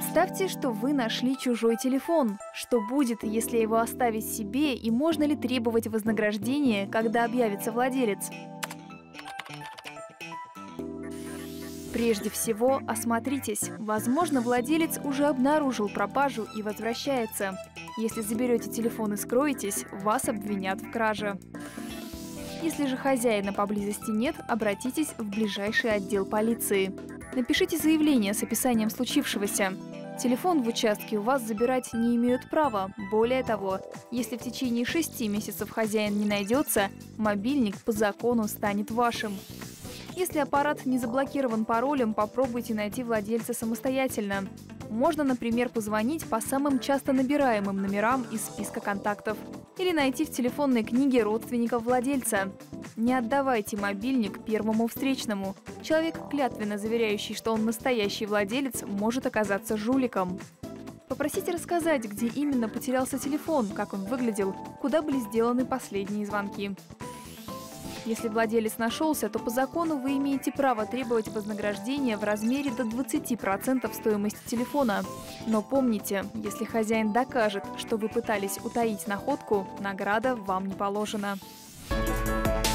Представьте, что вы нашли чужой телефон. Что будет, если его оставить себе, и можно ли требовать вознаграждения, когда объявится владелец? Прежде всего, осмотритесь. Возможно, владелец уже обнаружил пропажу и возвращается. Если заберете телефон и скроетесь, вас обвинят в краже. Если же хозяина поблизости нет, обратитесь в ближайший отдел полиции. Напишите заявление с описанием случившегося. Телефон в участке у вас забирать не имеют права. Более того, если в течение 6 месяцев хозяин не найдется, мобильник по закону станет вашим. Если аппарат не заблокирован паролем, попробуйте найти владельца самостоятельно. Можно, например, позвонить по самым часто набираемым номерам из списка контактов или найти в телефонной книге родственников владельца. Не отдавайте мобильник первому встречному. Человек, клятвенно заверяющий, что он настоящий владелец, может оказаться жуликом. Попросите рассказать, где именно потерялся телефон, как он выглядел, куда были сделаны последние звонки. Если владелец нашелся, то по закону вы имеете право требовать вознаграждения в размере до 20% стоимости телефона. Но помните, если хозяин докажет, что вы пытались утаить находку, награда вам не положена.